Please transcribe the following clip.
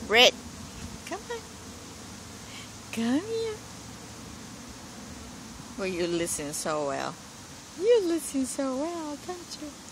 Red, come on. Come here. Well, you listen so well. You listen so well, don't you?